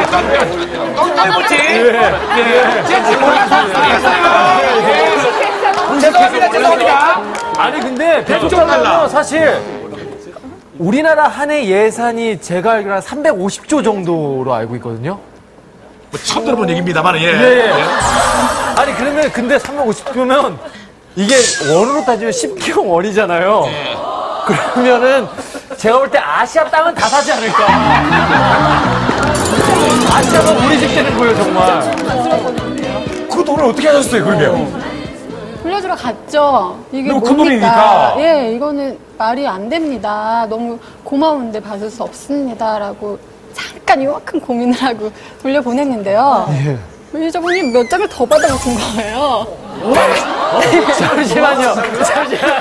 똥똥이지. 제가 몰라서 죄송합니다. 죄송합니다. 아니 근데 100조 달러면 사실 우리나라 한 해 예산이 제가 알기로 한 350조 정도로 알고 있거든요. 뭐 처음 들어본 얘기입니다만, 예. 예. 아니 그러면 근데 350조면 이게 원으로 따지면 10kg 원이잖아요. 그러면은 제가 볼 때 아시아 땅은 다 사지 않을까. 아시아가 우리 집 되는 거예요 정말. 그 돈을 어떻게 하셨어요, 그러면? 불려주러 갔죠. 이게 너무 큰 뭡니까? 돈이니까. 예, 이거는 말이 안 됩니다. 너무 고마운데 받을 수 없습니다라고 잠깐 이만큼 고민을 하고 돌려보냈는데요. 예. 매니저분이 몇 장을 더 받아오신 거예요. 잠시만요. 잠시만.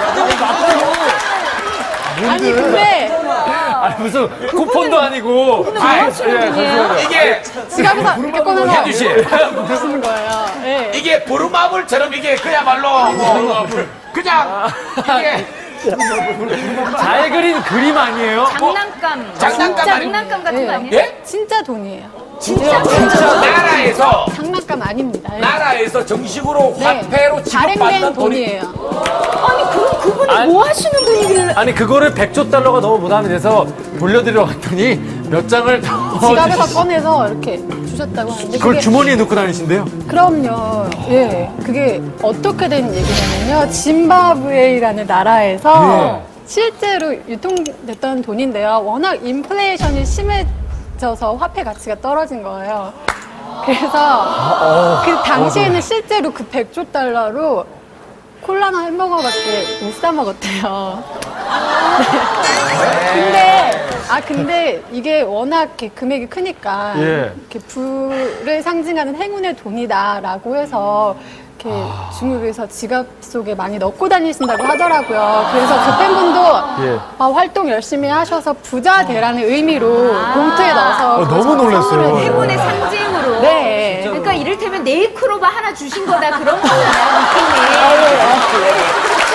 아니 근데 아니 무슨 쿠폰도 아니고. 이게 지갑에서 이렇게 꺼내서 혜주 씨. 무슨 거예요. 예. 이게 부루마블처럼 이게 그야말로 그냥 이게 잘 그린 그림 아니에요? 장난감. 장난감 아니- 장난감 같은 거 아니에요? 예? 진짜 돈이에요. 진짜 나라에서 장난감 아닙니다. 예. 나라에서 정식으로 네. 화폐로 지급받는 발행된 돈이 돈이에요. 아니 그럼 그분이 뭐 하시는 분이길래? 아니 그거를 100조 달러가 너무 부담이 돼서 돌려드리러 갔더니 몇 장을 더 지갑에서 주시- 꺼내서 이렇게 주셨다고 하는데 그걸 그게 주머니에 넣고 다니신대요? 그럼요. 예. 그게 어떻게 된 얘기냐면요. 짐바브웨이라는 나라에서 실제로 유통됐던 돈인데요. 워낙 인플레이션이 심해져서 화폐 가치가 떨어진 거예요. 그래서 그 당시에는 실제로 그 100조 달러로 콜라나 햄버거밖에 못 사 먹었대요. 네. 근데 이게 워낙 이렇게 금액이 크니까 예. 이렇게 부를 상징하는 행운의 돈이다라고 해서 이렇게 중국에서 지갑 속에 많이 넣고 다니신다고 하더라고요. 그래서 그 팬분도 예. 활동 열심히 하셔서 부자 되라는 의미로 봉투에 넣어서 너무 놀랐어요. 선물을 행운의 상징으로. 네. 그러니까 이를테면 네이크로바 하나 주신 거다 그런 거잖아요, 느낌이.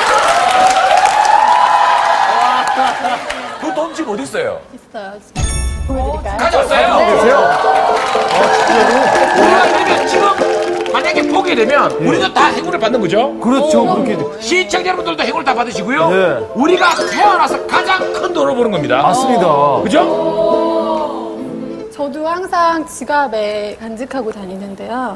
그 돈 지금 어디 있어요? 있어요. 보여드릴까요? 가져왔어요? 우리가 그러면 지금 만약에 보게 되면 우리도 다 행운을 받는 거죠? 그렇죠. 그렇게. 시청자 여러분들도 행운을 다 받으시고요. 네. 우리가 태어나서 가장 큰 돈을 버는 겁니다. 맞습니다. 그죠? 저도 항상 지갑에 간직하고 다니는데요.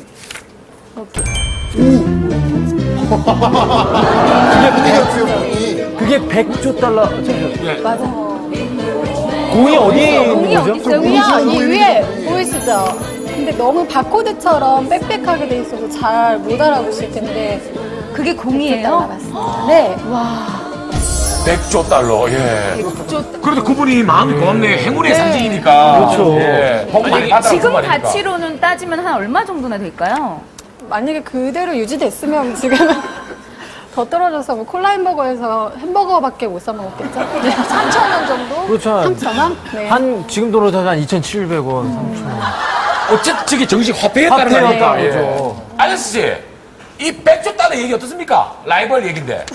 그게 100조 달러. 맞아요. 공이 어디에 공이 있는 어디 거죠? 있어요? 여기요, 이 위에 보이시죠? 근데 너무 바코드처럼 빽빽하게 돼 있어서 잘 못 알아보실 텐데 그게 달러 공이에요? 맞습니다. 네. 100조 달러, 예. 그래도 그분이 마음이 고맙네. 행운의 상징이니까. 그렇죠. 예. 복 많이 받아라. 지금 말이니까. 가치로는 따지면 한 얼마 정도나 될까요? 만약에 그대로 유지됐으면 지금은 더 떨어져서 뭐 콜라 햄버거에서 햄버거밖에 못 사 먹었겠죠? 네. 3,000원 정도? 그렇죠. 3,000원? 네. 한 지금 돈으로 한 2,700원, 3,000원. 어쨌든 저게 정식 화폐였다는 화폐였다, 거니까. 그죠. 아저씨 씨, 이 100조 달러 얘기 어떻습니까? 라이벌 얘기인데.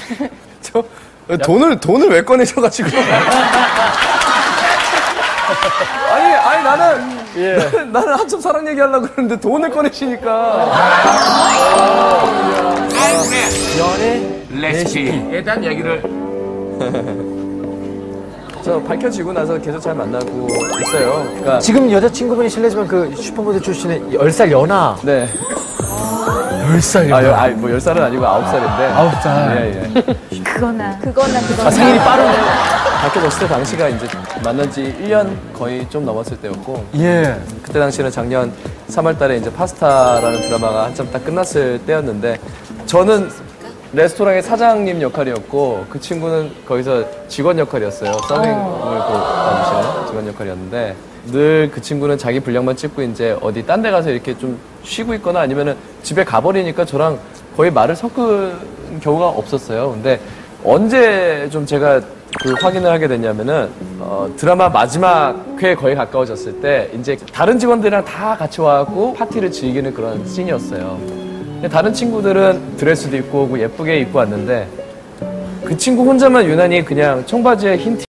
돈을 왜 꺼내셔가지고. 아니, 나는 한참 사랑 얘기하려고 그러는데 돈을 꺼내시니까. 연애 레시피에 대한 얘기를. 저 밝혀지고 나서 계속 잘 만나고 있어요. 그러니까. 지금 여자친구분이 실례지만 그 슈퍼모델 출신의 10살 연하. 네. 10살 연하. 뭐 10살은 아니고 9살인데. 9살. 예. 그거나. 생일이 빠르네. 밝혀졌을 때 당시가 이제 만난 지 1년 거의 좀 넘었을 때였고. 예. 그때 당시는 작년 3월 달에 이제 파스타라는 드라마가 한참 딱 끝났을 때였는데 저는 레스토랑의 사장님 역할이었고 그 친구는 거기서 직원 역할이었어요. 서빙을 봐주시는 직원 역할이었는데 늘 그 친구는 자기 분량만 찍고 이제 어디 딴 데 가서 이렇게 좀 쉬고 있거나 아니면은 집에 가버리니까 저랑 거의 말을 섞은 경우가 없었어요. 근데 언제 좀 제가 그 확인을 하게 됐냐면은 드라마 마지막 회에 거의 가까워졌을 때 이제 다른 직원들이랑 다 같이 와갖고 파티를 즐기는 그런 씬이었어요. 근데 다른 친구들은 드레스도 입고 오고 예쁘게 입고 왔는데 그 친구 혼자만 유난히 그냥 청바지에 흰